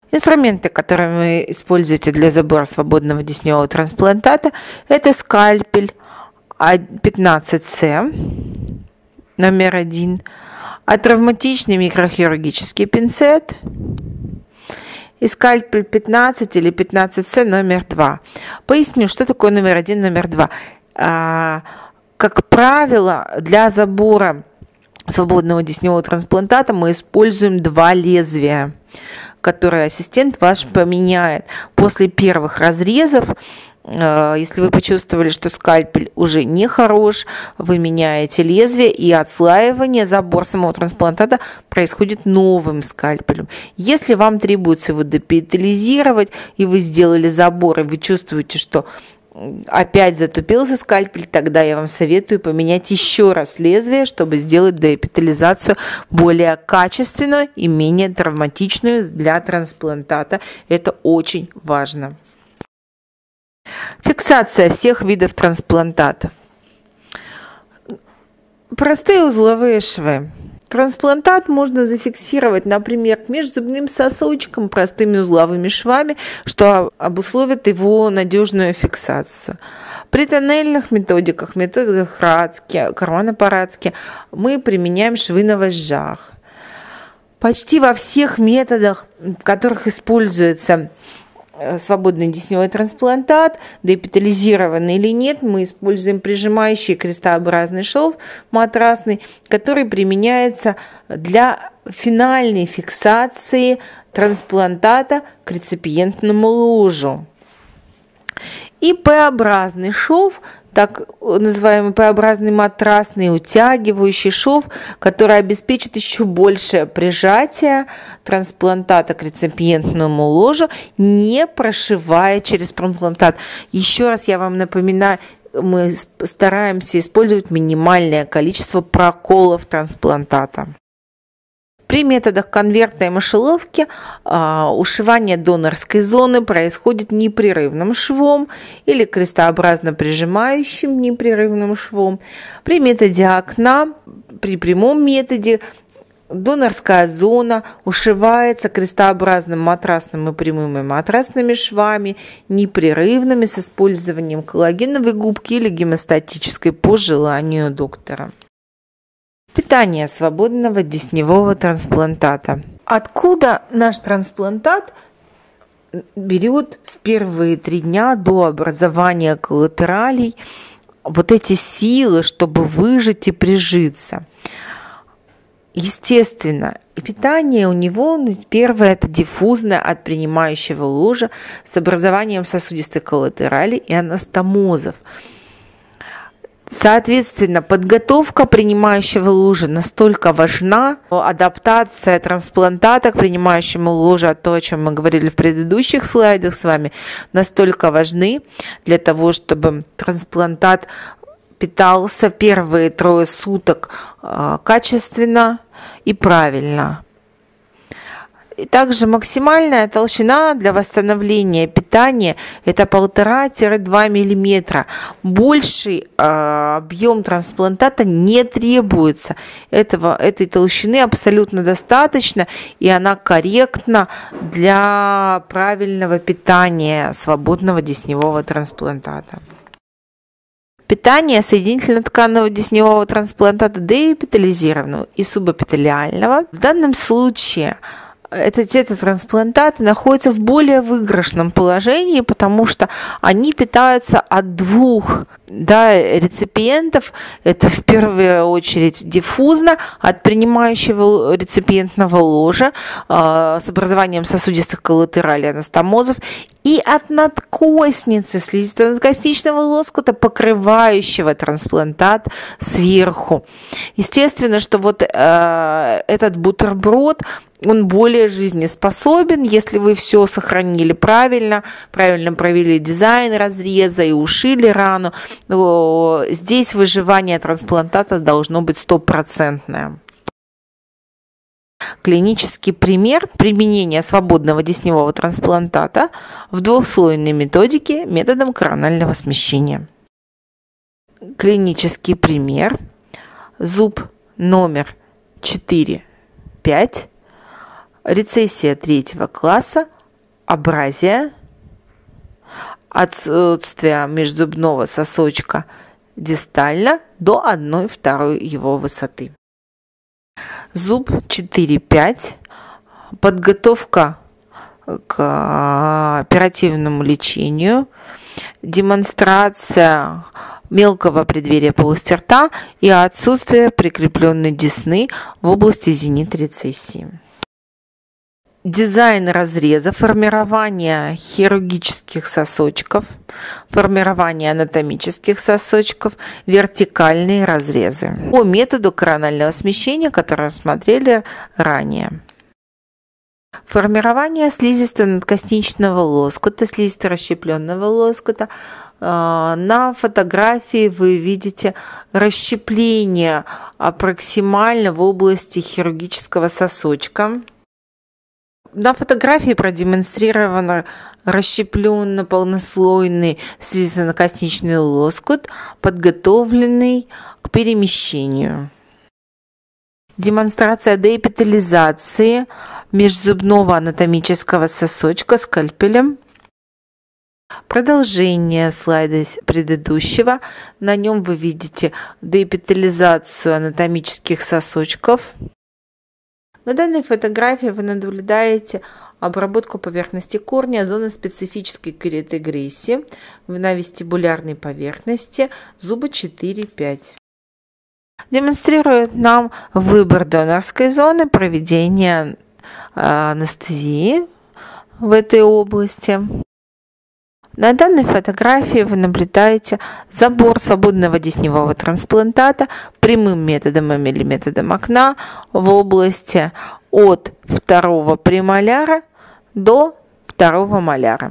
Инструменты, которые вы используете для забора свободного десневого трансплантата, это скальпель 15С номер 1, атравматичный микрохирургический пинцет и скальпель 15 или 15С номер 2. Поясню, что такое номер 1, номер 2. Как правило, для забора свободного десневого трансплантата мы используем 2 лезвия, которые ассистент ваш поменяет. После первых разрезов, если вы почувствовали, что скальпель уже не хорош, вы меняете лезвие, и отслаивание, забор самого трансплантата происходит новым скальпелем. Если вам требуется его депитализировать, и вы сделали забор, и вы чувствуете, что опять затупился скальпель, тогда я вам советую поменять еще раз лезвие, чтобы сделать деэпитализацию более качественную и менее травматичную для трансплантата. Это очень важно. Фиксация всех видов трансплантатов. Простые узловые швы. Трансплантат можно зафиксировать, например, к межзубным сосочкам простыми узловыми швами, что обусловит его надежную фиксацию. При тоннельных методиках Радски, Кармана-Парадски, мы применяем швы на вожжах. Почти во всех методах, в которых используется свободный десневой трансплантат, деэпитализированный или нет, мы используем прижимающий крестообразный шов матрасный, который применяется для финальной фиксации трансплантата к реципиентному ложу. И П-образный шов, так называемый П-образный матрасный утягивающий шов, который обеспечит еще большее прижатие трансплантата к реципиентному ложу, не прошивая через трансплантат. Еще раз я вам напоминаю, мы стараемся использовать минимальное количество проколов трансплантата. При методах конвертной мышеловки ушивание донорской зоны происходит непрерывным швом или крестообразно прижимающим непрерывным швом. При методе окна, при прямом методе, донорская зона ушивается крестообразным матрасным и прямыми матрасными швами, непрерывными с использованием коллагеновой губки или гемостатической по желанию доктора. Питание свободного десневого трансплантата. Откуда наш трансплантат берет в первые 3 дня до образования коллатералей вот эти силы, чтобы выжить и прижиться? Естественно, питание у него первое – это диффузное от принимающего ложа с образованием сосудистой коллатерали и анастомозов. Соответственно, подготовка принимающего ложа настолько важна, адаптация трансплантата к принимающему ложу, то, о чем мы говорили в предыдущих слайдах с вами, настолько важны для того, чтобы трансплантат питался первые 3 суток качественно и правильно. И также максимальная толщина для восстановления питания – это 1,5–2 мм. Больший объем трансплантата не требуется. Этой толщины абсолютно достаточно, и она корректна для правильного питания свободного десневого трансплантата. Питание соединительно-тканного десневого трансплантата деэпитализированного и субэпителиального. В данном случае эти трансплантаты находятся в более выигрышном положении, потому что они питаются от 2 реципиентов. Это в первую очередь диффузно от принимающего реципиентного ложа с образованием сосудистых коллатералей анастомозов и от надкостницы слизисто-надкостничного лоскута, покрывающего трансплантат сверху. Естественно, что вот этот бутерброд, он более жизнеспособен, если вы все сохранили правильно провели дизайн разреза и ушили рану. Здесь выживание трансплантата должно быть 100%. Клинический пример применения свободного десневого трансплантата в 2-слойной методике методом коронального смещения. Клинический пример. Зуб номер 4-5. Рецессия 3-го класса. зубообразия, отсутствие межзубного сосочка дистально до 1/2 его высоты. Зуб 4-5. Подготовка к оперативному лечению, демонстрация мелкого преддверия полости рта и отсутствие прикрепленной десны в области зенит-рецессии. Дизайн разреза, формирование хирургических сосочков, формирование анатомических сосочков, вертикальные разрезы по методу коронального смещения, который рассмотрели ранее. Формирование слизисто-надкосничного лоскута, слизисто-расщепленного лоскута. На фотографии вы видите расщепление аппроксимально в области хирургического сосочка. На фотографии продемонстрирован расщепленный полнослойный слизисто-надкосничный лоскут, подготовленный к перемещению. Демонстрация деэпителизации межзубного анатомического сосочка скальпелем. Продолжение слайда предыдущего. На нем вы видите деэпителизацию анатомических сосочков. На данной фотографии вы наблюдаете обработку поверхности корня, зоны специфической кератогрессии на вестибулярной поверхности зуба 4-5. Демонстрирует нам выбор донорской зоны, проведение анестезии в этой области. На данной фотографии вы наблюдаете забор свободного десневого трансплантата прямым методом или методом окна в области от 2-го премоляра до 2-го моляра.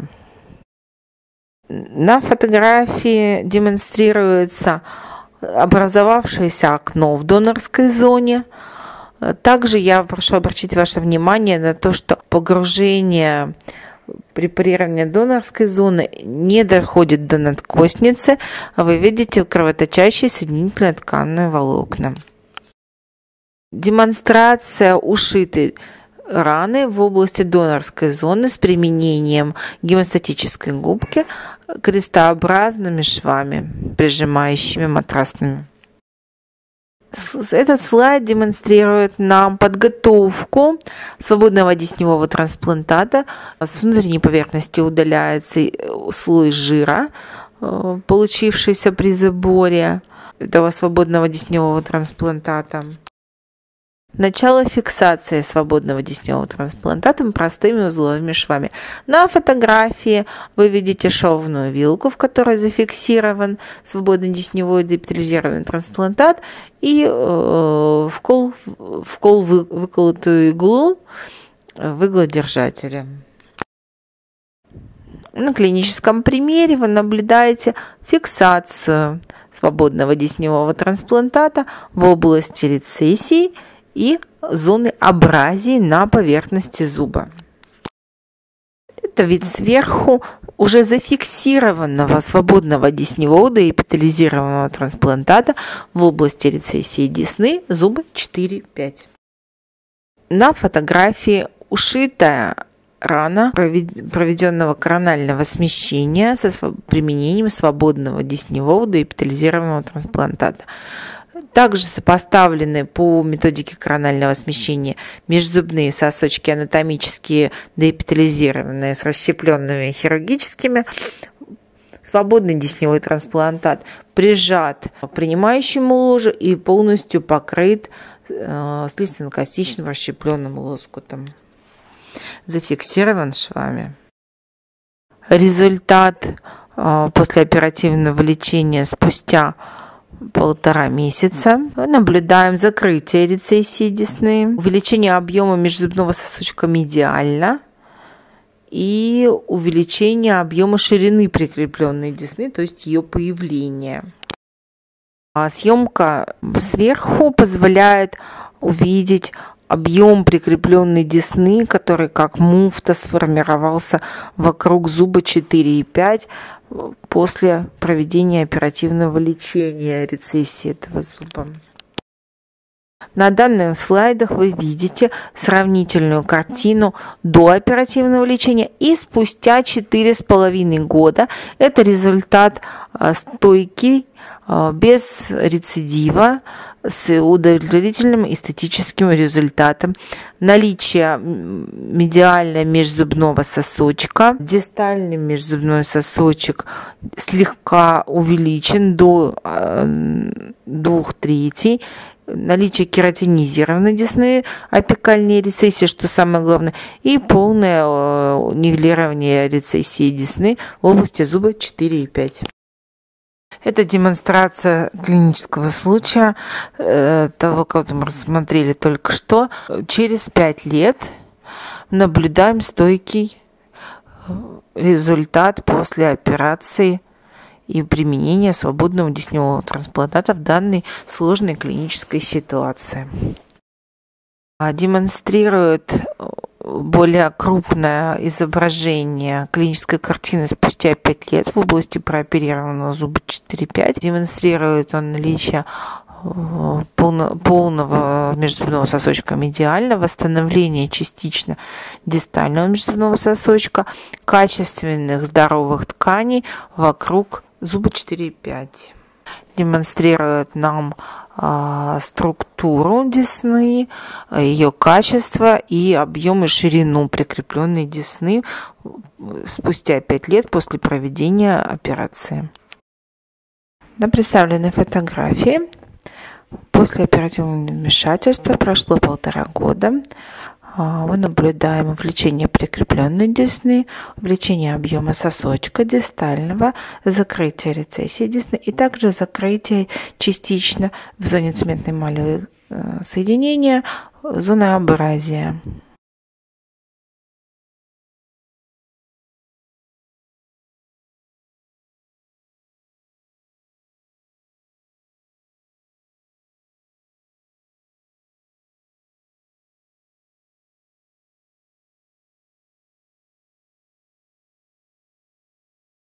На фотографии демонстрируется образовавшееся окно в донорской зоне. Также я прошу обратить ваше внимание на то, что погружение препарирование донорской зоны не доходит до надкостницы, а вы видите кровоточащие соединительно-тканные волокна. Демонстрация ушитой раны в области донорской зоны с применением гемостатической губки крестообразными швами, прижимающими матрасными. Этот слайд демонстрирует нам подготовку свободного десневого трансплантата. С внутренней поверхности удаляется слой жира, получившийся при заборе этого свободного десневого трансплантата. Начало фиксации свободного десневого трансплантата простыми узловыми швами. На фотографии вы видите шовную вилку, в которой зафиксирован свободный десневой деэпителизированный трансплантат, и выколотую иглу в иглодержателе. На клиническом примере вы наблюдаете фиксацию свободного десневого трансплантата в области рецессии и зоны абразии на поверхности зуба. Это вид сверху уже зафиксированного свободного десневого деэпителизированного трансплантата в области рецессии десны зуба 4-5. На фотографии ушитая рана проведенного коронального смещения с применением свободного десневого деэпителизированного трансплантата. Также сопоставлены по методике коронального смещения межзубные сосочки анатомические деэпителизированные с расщепленными хирургическими. Свободный десневой трансплантат прижат к принимающему ложу и полностью покрыт слизисто-надкосничным расщепленным лоскутом. Зафиксирован швами. Результат послеоперативного лечения спустя 1,5 месяца. Наблюдаем закрытие рецессии десны, увеличение объема межзубного сосочка медиально и увеличение объема ширины прикрепленной десны, то есть ее появление. Съемка сверху позволяет увидеть объем прикрепленной десны, который как муфта сформировался вокруг зуба 4,5 после проведения оперативного лечения рецессии этого зуба. На данных слайдах вы видите сравнительную картину до оперативного лечения и спустя 4,5 года. Это результат стойки, без рецидива, с удовлетворительным эстетическим результатом. Наличие медиально межзубного сосочка. Дистальный межзубной сосочек слегка увеличен до 2/3. Наличие кератинизированной десны, апикальной рецессии, что самое главное, и полное нивелирование рецессии десны в области зуба 4 и 5. Это демонстрация клинического случая, того, кого мы рассмотрели только что. Через 5 лет наблюдаем стойкий результат после операции и применения свободного десневого трансплантата в данной сложной клинической ситуации. Демонстрирует более крупное изображение клинической картины спустя 5 лет в области прооперированного зуба 4-5. Демонстрирует он наличие полного межзубного сосочка медиально, восстановление частично дистального межзубного сосочка, качественных здоровых тканей вокруг зуба 4,5. Демонстрирует нам структуру десны, ее качество и объем и ширину прикрепленной десны спустя 5 лет после проведения операции. На представленной фотографии после оперативного вмешательства прошло 1,5 года. Мы наблюдаем увеличение прикрепленной десны, увеличение объема сосочка дистального, закрытие рецессии десны и также закрытие частично в зоне цементной эмалевой соединения зоны абразия.